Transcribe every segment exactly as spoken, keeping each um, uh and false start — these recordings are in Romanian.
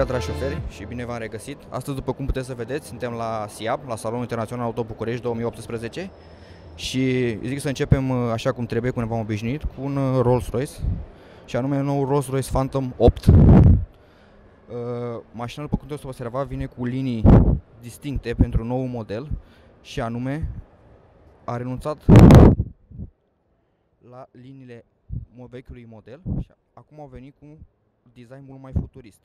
ziua, dragi șoferi, și bine v-am regăsit. Astăzi, după cum puteți să vedeți, suntem la SIAB, la Salonul Internațional Auto București două mii optsprezece și zic să începem așa cum trebuie, cum ne v-am obișnuit, cu un Rolls-Royce, și anume un nou Rolls-Royce Phantom opt. Uh, mașina, după cum puteți să observa, vine cu linii distincte pentru nou model și anume a renunțat la liniile vechiului model și acum au venit cu un design mult mai futurist.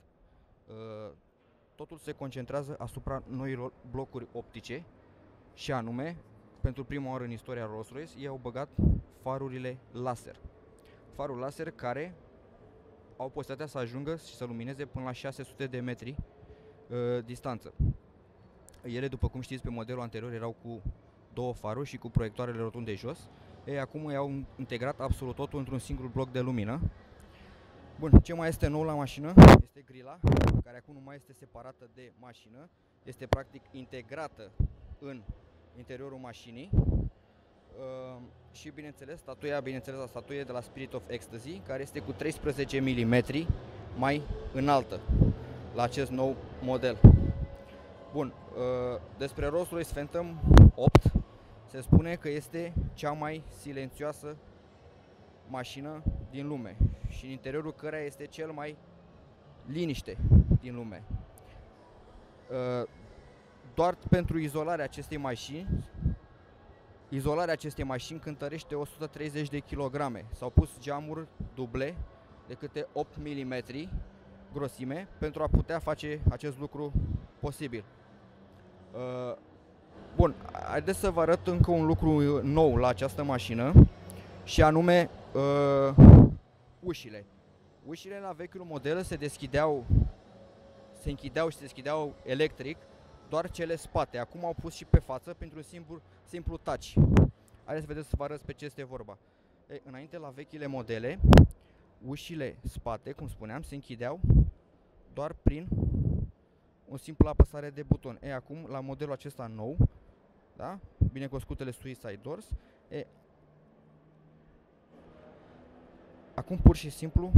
Totul se concentrează asupra noilor blocuri optice și anume, pentru prima oară în istoria Rolls-Royce, ei au băgat farurile laser. Farul laser care au posibilitatea să ajungă și să lumineze până la șase sute de metri uh, distanță. Ele, după cum știți, pe modelul anterior erau cu două faruri și cu proiectoarele rotunde jos. Ei acum i-au integrat absolut totul într-un singur bloc de lumină. Bun, ce mai este nou la mașină este grila, care acum nu mai este separată de mașină, este practic integrată în interiorul mașinii. Uh, și bineînțeles, statuia, bineînțeles, la statuie de la Spirit of Ecstasy, care este cu treisprezece milimetri mai înaltă la acest nou model. Bun, uh, despre Rolls-Royce Phantom opt se spune că este cea mai silențioasă mașină din lume și în interiorul căreia este cel mai liniște din lume. Uh, doar pentru izolarea acestei mașini, izolarea acestei mașini cântărește o sută treizeci de kilograme. S-au pus geamuri duble de câte opt milimetri grosime pentru a putea face acest lucru posibil. Uh, bun, haideți să vă arăt încă un lucru nou la această mașină și anume uh, ușile. Ușile la vechiul model se deschideau, se închideau și se deschideau electric, doar cele spate. Acum au pus și pe față pentru un simplu, simplu touch. Haideți să vedeți, să vă arăt pe ce este vorba. Ei, înainte, la vechile modele, ușile spate, cum spuneam, se închideau doar prin o simplă apăsare de buton. Ei, acum, la modelul acesta nou, da? Binecunoscutele Suicide Doors, e, acum pur și simplu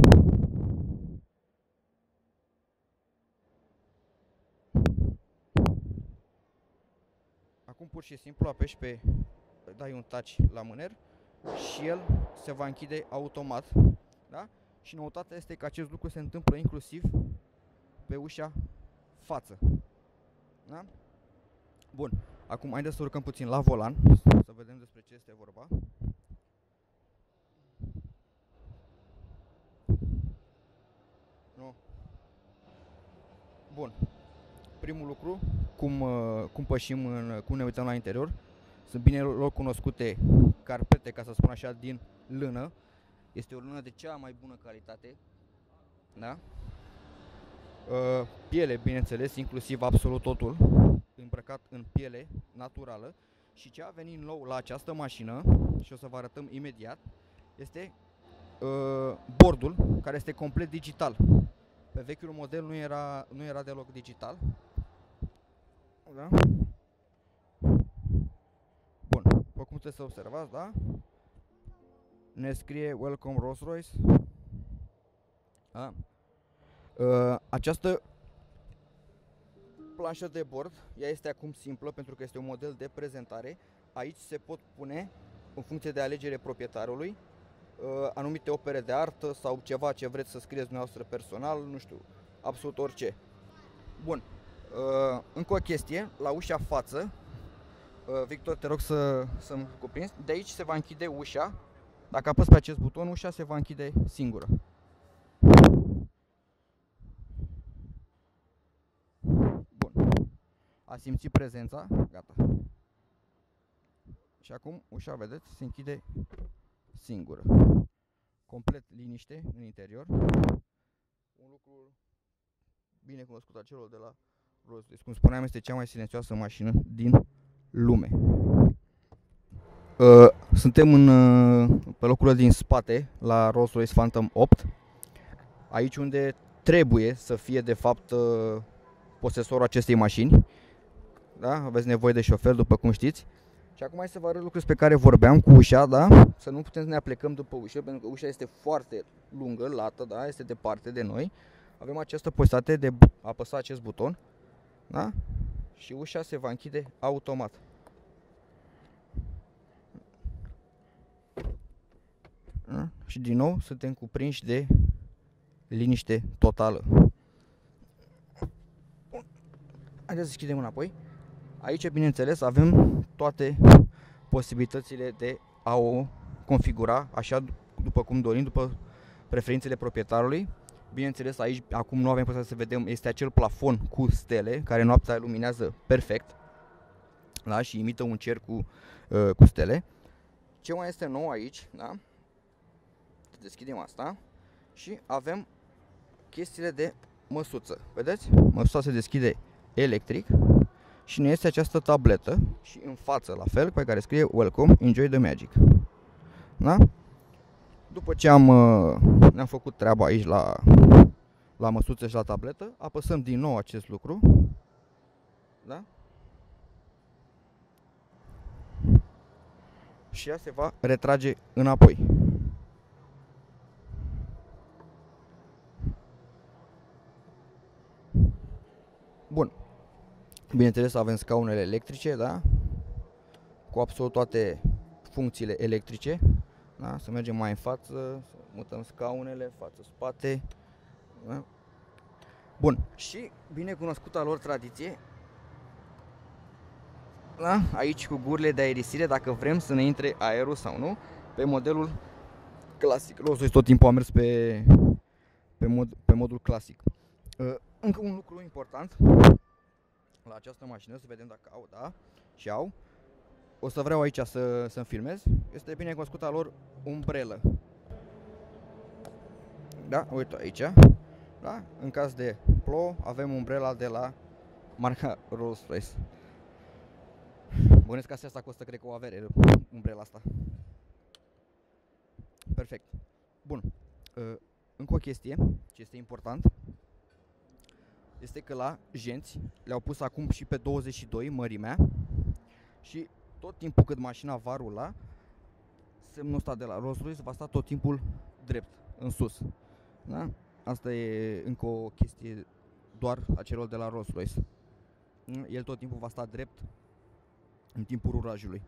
Acum pur și simplu apeși pe, dai un touch la mâner și el se va închide automat, da? Și noutatea este că acest lucru se întâmplă inclusiv pe ușa față, da? Bun, acum haideți să urcăm puțin la volan, să vedem despre ce este vorba. Nu. Bun. Primul lucru, cum, cum pășim, în, cum ne uităm la interior, sunt bine lor cunoscute carpete, ca să spun așa, din lână. Este o lână de cea mai bună calitate, da? Uh, piele, bineînțeles, inclusiv absolut totul îmbrăcat în piele naturală. Și ce a venit nou la această mașină, și o să vă arătăm imediat, este uh, bordul, care este complet digital. Pe vechiul model nu era, nu era deloc digital. Da? Bun, după cum puteți să observați, da? Ne scrie Welcome Rolls-Royce. Da? Uh, această planșă de bord, ea este acum simplă pentru că este un model de prezentare. Aici se pot pune, în funcție de alegere proprietarului, uh, anumite opere de artă sau ceva ce vreți să scrieți dumneavoastră personal, nu știu, absolut orice. Bun. Uh, încă o chestie, la ușa față, uh, Victor, te rog să, să-mi cuprinzi, de aici se va închide ușa, dacă apăs pe acest buton, ușa se va închide singură. Bun, a simțit prezența, gata. Și acum ușa, vedeți, se închide singură. Complet liniște în interior, un lucru bine cunoscut a celor de la Rolls-Royce. Cum spuneam, este cea mai silențioasă mașină din lume. Uh, suntem în, uh, pe locurile din spate la Rolls-Royce Phantom opt. Aici unde trebuie să fie de fapt uh, posesorul acestei mașini. Da? Aveți nevoie de șofer, după cum știți. Și acum hai să vă arăt lucruri pe care vorbeam cu ușa, da? Să nu putem să ne aplecăm după ușă, pentru că ușa este foarte lungă, lată, da? Este departe de noi. avem această posibilitate de a apăsa acest buton, da? Și ușa se va închide automat. Da? Și din nou suntem cuprinși de liniște totală. Haideți să deschidem înapoi. Aici, bineînțeles, avem toate posibilitățile de a o configura așa după cum dorim, după preferințele proprietarului. Bineînțeles, aici acum nu avem posibilitatea să vedem, este acel plafon cu stele care noaptea luminează perfect, da? Și imită un cer cu, uh, cu stele. Ce mai este nou aici, da? Deschidem asta și avem chestiile de măsuță. Vedeți? Măsuța se deschide electric și ne este această tabletă și în față la fel pe care scrie Welcome, Enjoy the Magic. Da? După ce am, ne-am făcut treaba aici la, la măsuță și la tabletă, apăsăm din nou acest lucru. Da? Și ea se va retrage înapoi. Bun. Bineînțeles avem scaunele electrice, da? Cu absolut toate funcțiile electrice. Da? Să mergem mai în față, să mutăm scaunele, față-spate. Da? Bun. Și binecunoscuta lor tradiție, da? Aici cu gurile de aerisire, dacă vrem să ne intre aerul sau nu, pe modelul clasic. Rolls-Royce tot timpul a mers pe, pe, mod, pe modul clasic. Încă un lucru important la această mașină, să vedem dacă au, da, și au. O să vreau aici să, să-mi filmez. Este bine cunoscuta lor umbrelă. Da, uite aici. Da? În caz de plouă avem umbrela de la marca Rolls-Royce. Bănuiesc că asta costă, cred că o avere, umbrela asta. Perfect. Bun. Încă o chestie ce este important este că la jenți le-au pus acum și pe douăzeci și doi mărimea și tot timpul cât mașina va rula, semnul ăsta de la Rolls-Royce va sta tot timpul drept, în sus. Da? Asta e încă o chestie doar a celor de la Rolls-Royce. El tot timpul va sta drept în timpul rulajului.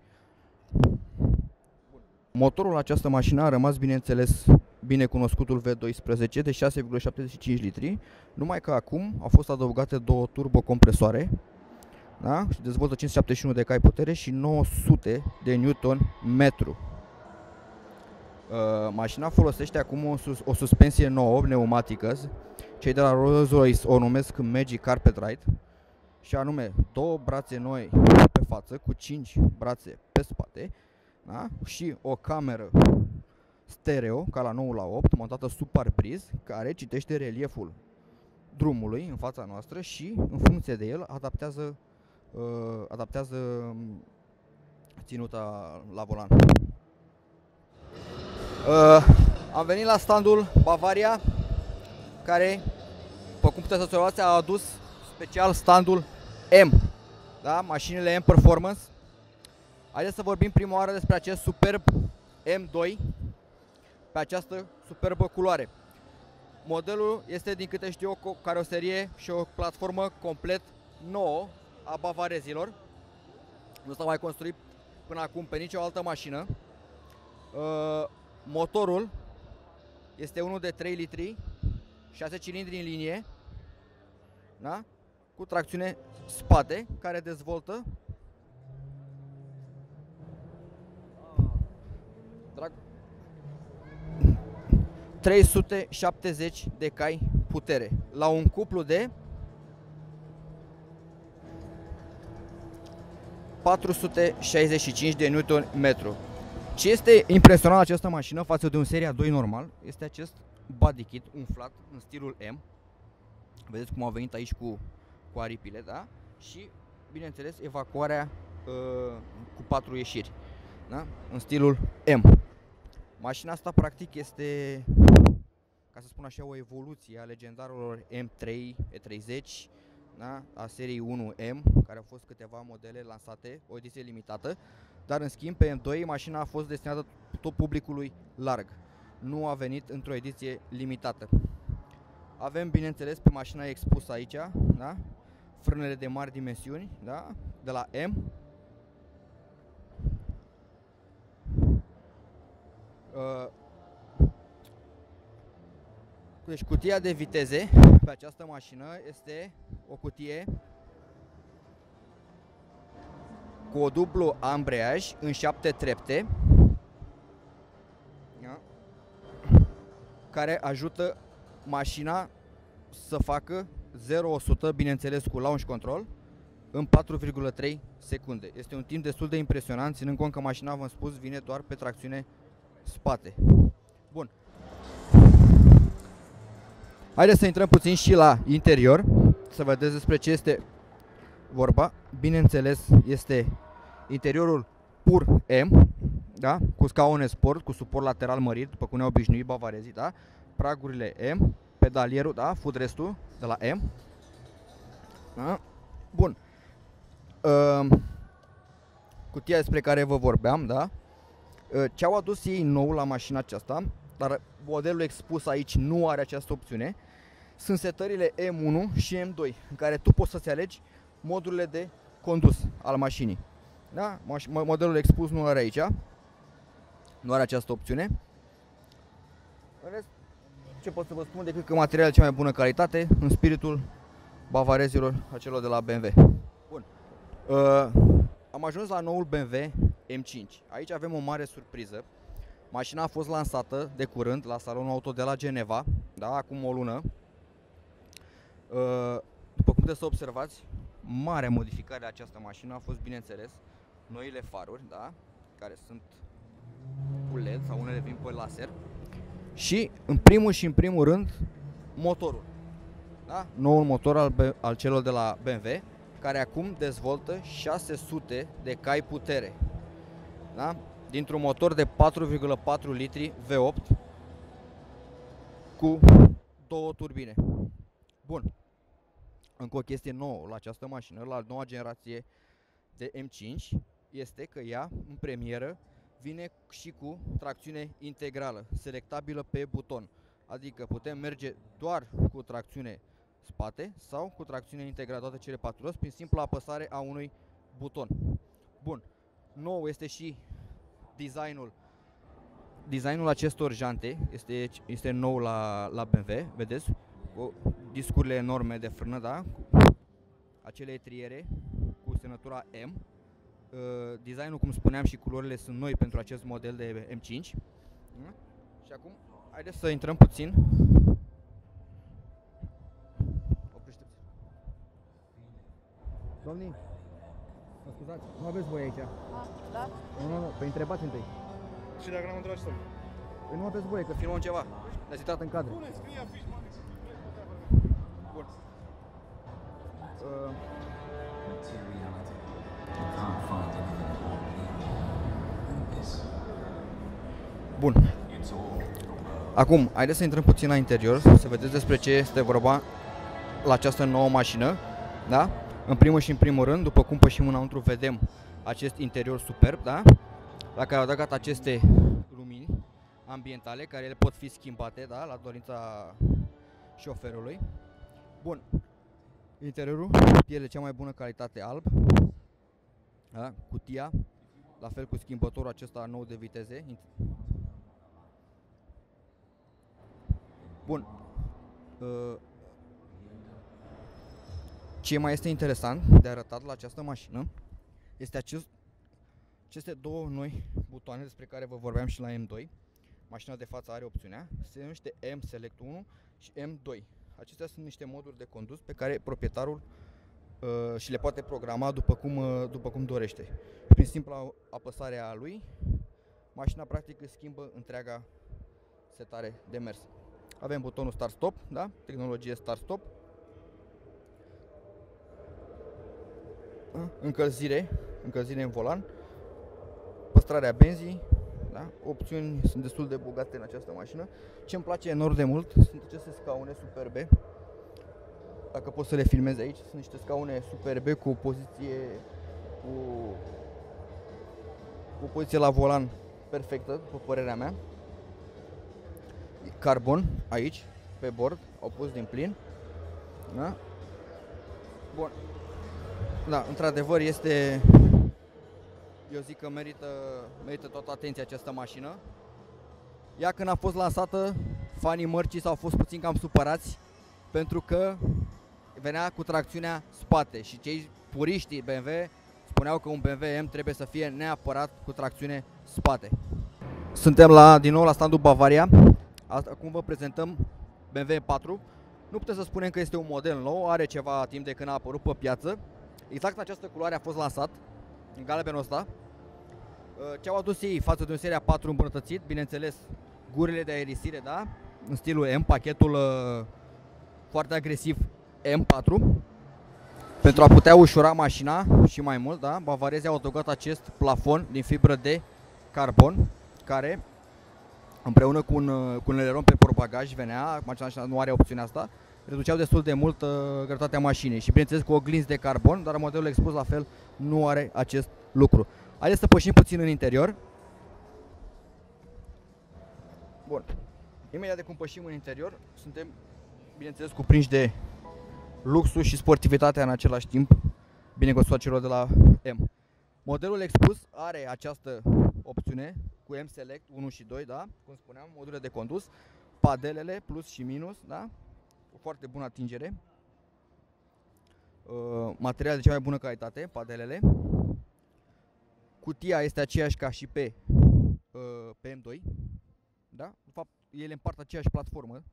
Motorul la această mașină a rămas, bineînțeles, bine cunoscutul V doisprezece de șase virgulă șaptezeci și cinci litri, numai că acum au fost adăugate două turbocompresoare, da? Și dezvoltă cinci sute șaptezeci și unu de cai putere și nouă sute de newton metru. Uh, mașina folosește acum o, sus o suspensie nouă, pneumatică. Cei de la Rolls-Royce o numesc Magic Carpet Ride, și anume două brațe noi pe față cu cinci brațe pe spate, da? Și o cameră stereo, ca la nouă la opt, montată sub parbriz, care citește relieful drumului în fața noastră și, în funcție de el, adaptează, uh, adaptează ținuta la volan. Uh, am venit la standul Bavaria, care, după cum puteți să observați, a adus special standul M, da? Mașinile M Performance. Haideți să vorbim prima oară despre acest superb M doi, pe această superbă culoare. Modelul este, din câte știu eu, o caroserie și o platformă complet nouă a bavarezilor. Nu s-a mai construit până acum pe nicio altă mașină. Uh, motorul este unul de trei litri, șase cilindri în linie, da? Cu tracțiune spate, care dezvoltă Drag... trei sute șaptezeci de cai putere la un cuplu de patru sute șaizeci și cinci de newton metru. Ce este impresionant această mașină față de un Seria doi normal este acest body kit umflat în stilul M. Vedeți cum au venit aici cu, cu aripile, da? Și, bineînțeles, evacuarea uh, cu patru ieșiri, da? În stilul M. Mașina asta, practic, este, ca să spun așa, o evoluție a legendarilor M trei, E treizeci, da? A seriei unu M, care au fost câteva modele lansate, o ediție limitată, dar în schimb pe M doi mașina a fost destinată tot publicului larg. Nu a venit într-o ediție limitată. Avem, bineînțeles, pe mașina expusă aici, da? Frânele de mari dimensiuni, da? De la M. Uh, deci cutia de viteze pe această mașină este o cutie cu o dublu ambreiaj în șapte trepte, da? Care ajută mașina să facă zero la o sută, bineînțeles cu launch control, în patru virgulă trei secunde. Este un timp destul de impresionant, ținând cont că mașina, v-am spus, vine doar pe tracțiune spate. Bun. Haideți să intrăm puțin și la interior, să vedeți despre ce este vorba. Bineînțeles, este interiorul pur M, da? Cu scaune sport, cu suport lateral mărit, după cum ne-au obișnuit bavarezii, da? Pragurile M, pedalierul, da? Footrestul de la M. Da? Bun. Uh, cutia despre care vă vorbeam, da? Uh, ce au adus ei nou la mașina aceasta, dar modelul expus aici nu are această opțiune, sunt setările M unu și M doi, în care tu poți să-ți alegi modurile de condus al mașinii. Da? Modelul expus nu are aici, nu are această opțiune. În rest, ce pot să vă spun decât că materialul de cea mai bună calitate, în spiritul bavarezilor acelor de la B M W. Bun. Uh, am ajuns la noul B M W M cinci. Aici avem o mare surpriză. Mașina a fost lansată de curând la salonul auto de la Geneva, da, acum o lună. Uh, după cum puteți să observați, marea modificare a această mașină a fost, bineînțeles, noile faruri, da, care sunt cu L E D sau unele vin pe laser. Și în primul și în primul rând motorul, da? Noul motor al, al celor de la B M W, care acum dezvoltă șase sute de cai putere, da? Dintr-un motor de patru virgulă patru litri V opt cu două turbine. Bun. Încă o chestie nouă la această mașină, la noua generație de M cinci, este că ea, în premieră, vine și cu tracțiune integrală, selectabilă pe buton. Adică putem merge doar cu tracțiune spate sau cu tracțiune integrală, toate cele patru roți, prin simpla apăsare a unui buton. Bun. Nou este și designul. Designul acestor jante este, este nou la, la B M W, vedeți? Cu discurile enorme de frână, da? Cu acele etriere cu semnătura M. Uh, designul, cum spuneam, și culorile sunt noi pentru acest model de M cinci. Da? Și acum, haideți să intrăm puțin. Oprește-te. Domnii, mă scuzați, nu aveți voi aici. Ah, da? Nu, nu, nu, păi întrebați întâi. Și dacă n-am întrebat ce să Păi nu aveți voie, că filmăm ceva. Ne-ați intrat în cadru. Bune, scrie afiș, mă. Bun. Uh, Bun. Acum, haideți să intrăm puțin la interior, să vedeți despre ce este vorba la această nouă mașină, da? În primul și în primul rând, după cum pășim înăuntru, vedem acest interior superb, da? La care au adăugat aceste lumini ambientale, care ele pot fi schimbate, da? La dorința șoferului. Bun. Interiorul, piele cea mai bună calitate, alb, da? Cutia, la fel cu schimbătorul acesta nou de viteze. Bun. Ce mai este interesant de arătat la această mașină este acest, aceste două noi butoane despre care vă vorbeam și la M doi. Mașina de față are opțiunea, se numește M Select unu și M doi. Acestea sunt niște moduri de condus pe care proprietarul uh, și le poate programa după cum, uh, după cum dorește. Prin simpla apăsare a lui, mașina practic își schimbă întreaga setare de mers. Avem butonul Start-Stop, da? Tehnologie Start-Stop. Încălzire, încălzire în volan. Păstrarea benzii, da? Opțiuni sunt destul de bogate în această mașină. Ce îmi place enorm de mult sunt aceste scaune superbe. Dacă poți să le filmezi aici, sunt niște scaune superbe cu o poziție cu, cu o poziție la volan perfectă, după părerea mea. Carbon aici, pe bord, au pus din plin. Da? Bun. Da, într-adevăr este, eu zic că merită, merită toată atenția această mașină. Ea când a fost lansată, fanii mărcii s-au fost puțin cam supărați pentru că venea cu tracțiunea spate și cei puriștii B M W spuneau că un B M W M trebuie să fie neapărat cu tracțiune spate. Suntem la, din nou la standul Bavaria. Acum vă prezentăm B M W M patru. Nu putem să spunem că este un model nou, are ceva timp de când a apărut pe piață. Exact în această culoare a fost lansat, în galbenul ăsta. Ce au adus ei față de un Seria patru îmbunătățit, bineînțeles, gurile de aerisire, da? În stilul M, pachetul uh, foarte agresiv M patru. Pentru a putea ușura mașina și mai mult, da? Bavarezii au adăugat acest plafon din fibră de carbon, care împreună cu un, cu un eleron pe portbagaj venea, mașina nu are opțiunea asta, reduceau destul de mult uh, greutatea mașinii și bineînțeles cu oglinzi de carbon, dar modelul expus la fel nu are acest lucru. Haideți să pășim puțin în interior. Bun. Imediat de cum pășim în interior, suntem bineînțeles cuprinși de luxul și sportivitatea în același timp, bine găsit celor de la M. Modelul expus are această opțiune cu M Select unu și doi, da? Cum spuneam, module de condus, padelele plus și minus, da? O foarte bună atingere. Uh, material de cea mai bună calitate, padelele. Cutia este aceeași ca și pe, uh, pe M doi, da? De fapt, ele împart aceeași platformă.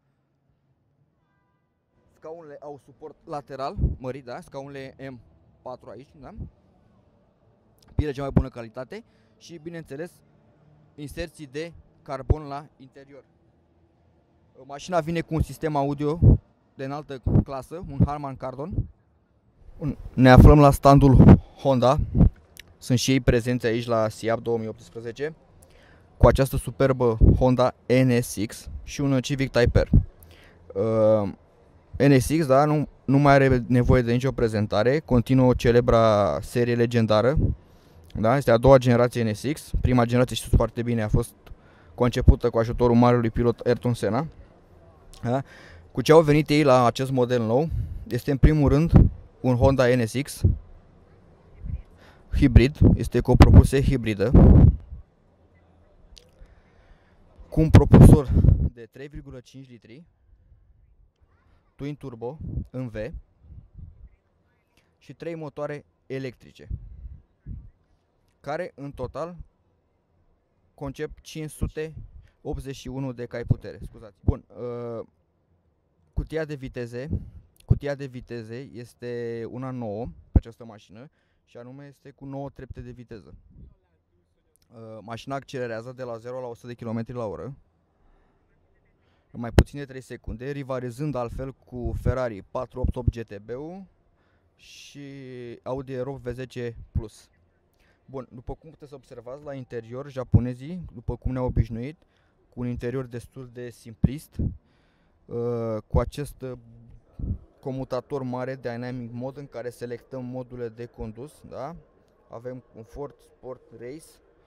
Scaunele au suport lateral mărit, da? Scaunele M patru aici, da? Piele cea mai bună calitate și, bineînțeles, inserții de carbon la interior. Mașina vine cu un sistem audio de înaltă clasă, un Harman Kardon. Ne aflăm la standul Honda. Sunt și ei prezenți aici la SIAP două mii optsprezece cu această superbă Honda N S X și un Civic Type R. Uh, N S X, da, nu, nu mai are nevoie de nicio prezentare, continuă celebra serie legendară. Da, este a doua generație N S X. Prima generație, știți foarte bine, a fost concepută cu ajutorul marelui pilot Ayrton Senna. Da? Cu ce au venit ei la acest model nou este în primul rând un Honda N S X hibrid, este cu o propulsie hibridă cu un propulsor de trei virgulă cinci litri twin turbo în V și trei motoare electrice, care în total concep cinci sute optzeci și unu de cai putere. Scuzați. Bun, uh, cutia de viteze, cutia de viteze este una nouă pe această mașină și anume este cu nouă trepte de viteză. Uh, mașina accelerează de la zero la o sută de kilometri la oră în mai puțin de trei secunde, rivalizând altfel cu Ferrari patru opt opt G T B-ul și Audi E-Rock V zece Plus. Bun, după cum puteți să observați la interior, japonezii, după cum ne-au obișnuit, cu un interior destul de simplist, uh, cu acest uh, comutator mare Dynamic Mode în care selectăm modurile de condus, da? Avem Comfort, Sport, Race,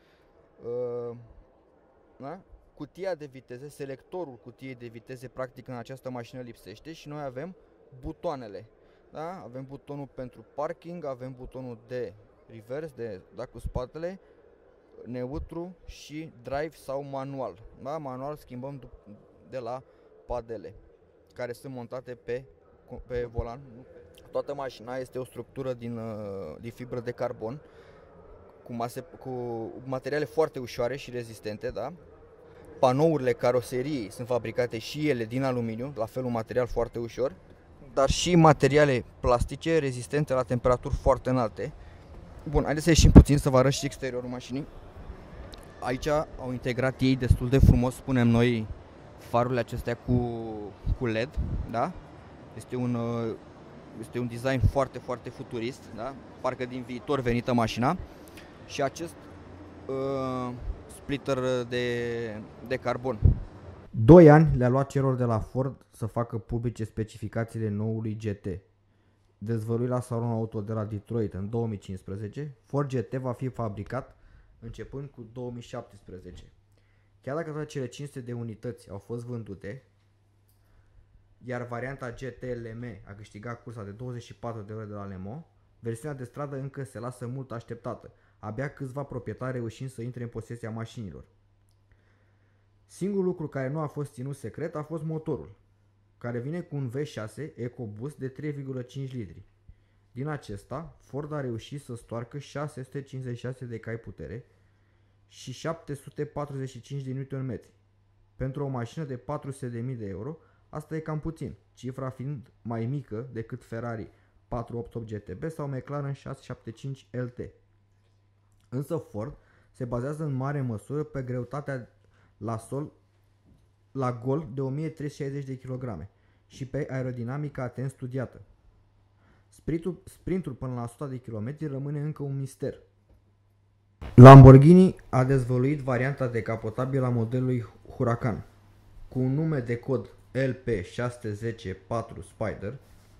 uh, da? Cutia de viteze, selectorul cutiei de viteze practic în această mașină lipsește și noi avem butoanele, da? Avem butonul pentru parking, avem butonul de reverse, de da cu spatele, neutru și drive sau manual. Da? Manual schimbăm de la padele care sunt montate pe, pe volan. Toată mașina este o structură din, din fibră de carbon cu, mase, cu materiale foarte ușoare și rezistente, da? Panourile caroseriei sunt fabricate și ele din aluminiu, la fel un material foarte ușor, dar și materiale plastice rezistente la temperaturi foarte înalte. Bun, haideți să ieșim puțin să vă arăt și exteriorul mașinii. Aici au integrat ei destul de frumos, spunem noi, farurile acestea cu, cu L E D, da? Este un, este un design foarte, foarte futurist, da? Parcă din viitor venită mașina. Și acest uh, splitter de, de carbon. Doi ani le-a luat celor de la Ford să facă publice specificațiile noului G T. Dezvăluit la salonul auto de la Detroit în două mii cincisprezece, Ford G T va fi fabricat începând cu două mii șaptesprezece. Chiar dacă toate cele cinci sute de unități au fost vândute, iar varianta G T L M a câștigat cursa de douăzeci și patru de ore de la Le Mans, versiunea de stradă încă se lasă mult așteptată, abia câțiva proprietari reușind să intre în posesia mașinilor. Singurul lucru care nu a fost ținut secret a fost motorul, care vine cu un V șase EcoBoost de trei virgulă cinci litri. Din acesta, Ford a reușit să stoarcă șase sute cincizeci și șase de cai putere și șapte sute patruzeci și cinci de newton-metri. Pentru o mașină de patru sute de mii de euro, asta e cam puțin, cifra fiind mai mică decât Ferrari patru opt opt G T B sau McLaren șase șapte cinci L T. Însă Ford se bazează în mare măsură pe greutatea la sol la gol de o mie trei sute șaizeci de kilograme și pe aerodinamica atent studiată. Sprintul, sprintul până la o sută de kilometri rămâne încă un mister. Lamborghini a dezvăluit varianta decapotabilă a modelului Huracan cu un nume de cod L P șase zero zero patru Spider,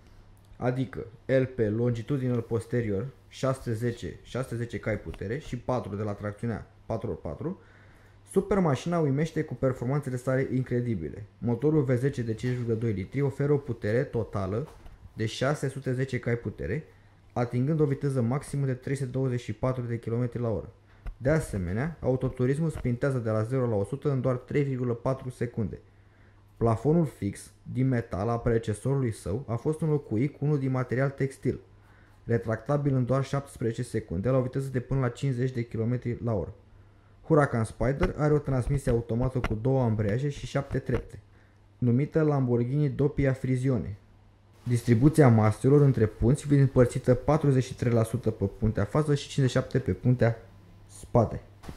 adică L P longitudinal posterior șase zece, șase zece cai putere și patru de la tracțiunea patru ori patru. Super mașina uimește cu performanțele sale incredibile. Motorul V zece de cinci virgulă doi litri oferă o putere totală de șase sute zece cai putere, atingând o viteză maximă de trei sute douăzeci și patru de kilometri la oră. De asemenea, autoturismul sprintează de la zero la o sută în doar trei virgulă patru secunde. Plafonul fix din metal a predecesorului său a fost înlocuit cu unul din material textil, retractabil în doar șaptesprezece secunde la o viteză de până la cincizeci de kilometri la oră. Huracan Spider are o transmisie automată cu două ambreiaje și șapte trepte, numită Lamborghini Doppia Frizione. Distribuția maselor între punți fiind împărțită patruzeci și trei la sută pe puntea față și cincizeci și șapte la sută pe puntea spate.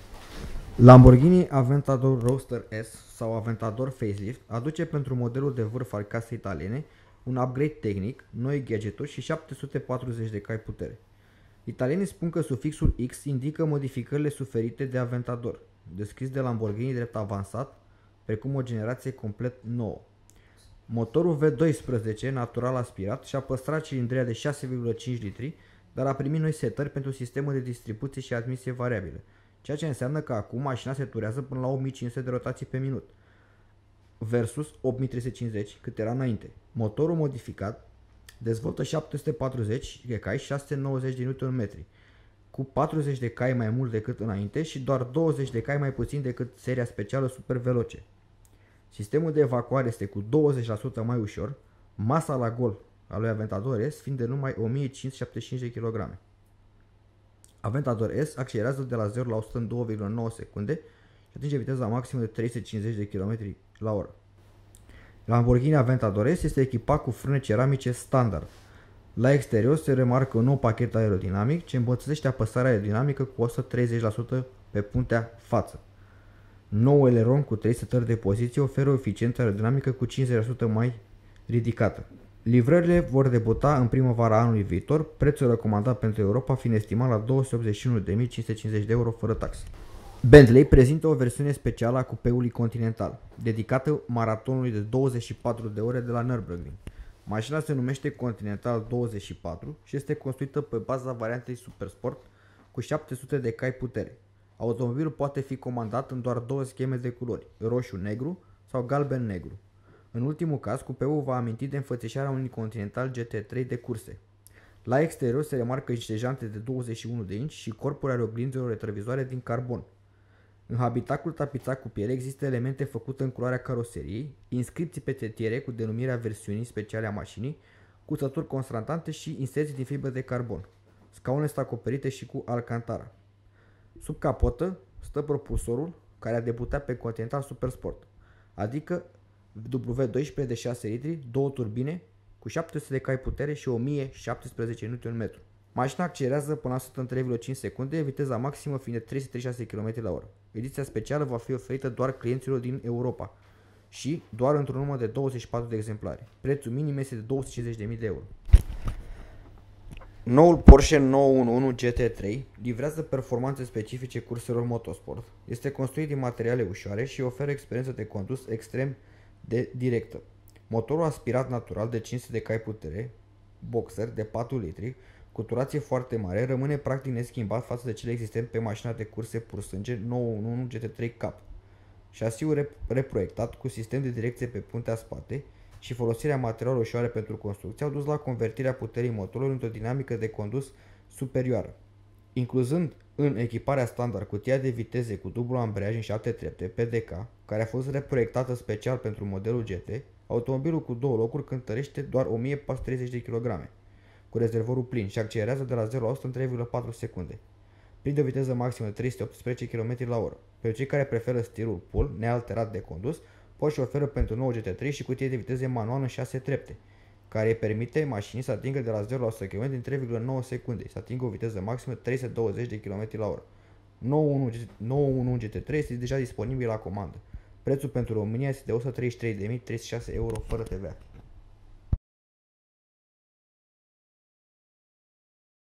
Lamborghini Aventador Roadster S sau Aventador Facelift aduce pentru modelul de vârf al casei italiene un upgrade tehnic, noi gadgeturi și șapte sute patruzeci de cai putere. Italienii spun că sufixul X indică modificările suferite de Aventador, descris de Lamborghini drept avansat, precum o generație complet nouă. Motorul V doisprezece, natural aspirat, și-a păstrat cilindria de șase virgulă cinci litri, dar a primit noi setări pentru sistemul de distribuție și admisie variabilă, ceea ce înseamnă că acum mașina se turează până la opt mii cinci sute de rotații pe minut, versus opt mii trei sute cincizeci cât era înainte. Motorul modificat dezvoltă șapte sute patruzeci de cai și șase sute nouăzeci de newton-metri, cu patruzeci de cai mai mult decât înainte și doar douăzeci de cai mai puțin decât seria specială Super Veloce. Sistemul de evacuare este cu douăzeci la sută mai ușor, masa la gol a lui Aventador S fiind de numai o mie cinci sute șaptezeci și cinci de kilograme. Aventador S accelerează de la zero la o sută în două virgulă nouă secunde și atinge viteza maximă de trei sute cincizeci de kilometri la oră. Lamborghini Aventador S este echipat cu frâne ceramice standard. La exterior se remarcă un nou pachet aerodinamic ce îmbunătățește apăsarea aerodinamică cu o sută treizeci la sută pe puntea față. Nou eleron cu trei setări de poziție oferă o eficiență aerodinamică cu cincizeci la sută mai ridicată. Livrările vor debuta în primăvara anului viitor, prețul recomandat pentru Europa fiind estimat la două sute optzeci și unu de mii cinci sute cincizeci de euro fără taxe. Bentley prezintă o versiune specială a cupeului Continental, dedicată maratonului de douăzeci și patru de ore de la Nürburgring. Mașina se numește Continental douăzeci și patru și este construită pe baza variantei Supersport cu șapte sute de cai putere. Automobilul poate fi comandat în doar două scheme de culori, roșu-negru sau galben-negru. În ultimul caz, cupeul va aminti de înfățișarea unui Continental G T trei de curse. La exterior se remarcă niște jante de douăzeci și unu de inci și corpul are oglinzilor retrovizoare din carbon. În habitacul tapizat cu piele există elemente făcute în culoarea caroseriei, inscripții pe tetiere cu denumirea versiunii speciale a mașinii, cuțături constantante și inserții din fibră de carbon. Scaunele sunt acoperite și cu alcantara. Sub capotă stă propulsorul care a debutat pe Continental Supersport, adică W doisprezece de șase litri, două turbine cu șapte sute de cai putere și o mie șaptesprezece newton-metri. Mașina accelerează până la o sută în trei virgulă cinci secunde, viteza maximă fiind de trei sute treizeci și șase kilometri la oră. Ediția specială va fi oferită doar clienților din Europa și doar într-un număr de douăzeci și patru de exemplare. Prețul minim este de două sute cincizeci de mii de euro. Noul Porsche nouă unu unu G T trei livrează performanțe specifice curselor motosport. Este construit din materiale ușoare și oferă experiență de condus extrem de directă. Motorul aspirat natural de cinci sute de cai putere, boxer de patru litri, cu turație foarte mare, rămâne practic neschimbat față de cele existente pe mașina de curse pur sânge nouă unu unu G T trei Cup. Șasiul rep reproiectat cu sistem de direcție pe puntea spate și folosirea materialelor ușoare pentru construcție au dus la convertirea puterii motorului într-o dinamică de condus superioară. Incluzând în echiparea standard cutia de viteze cu dublu ambreiaj în șapte trepte, P D K, care a fost reproiectată special pentru modelul G T, automobilul cu două locuri cântărește doar o mie patru sute treizeci de kilograme, cu rezervorul plin și accelerează de la zero la o sută în trei virgulă patru secunde. Prinde o viteză maximă de trei sute optsprezece kilometri la oră. Pentru cei care preferă stilul pull, nealterat de condus, Porsche oferă pentru nou G T trei și cutie de viteze manuală în șase trepte, care îi permite mașinii să atingă de la zero la o sută kilometri în trei virgulă nouă secunde și să atingă o viteză maximă de trei sute douăzeci de kilometri la oră. nouă unu G T trei este deja disponibil la comandă. Prețul pentru România este de o sută treizeci și trei de mii treizeci și șase euro fără T V A.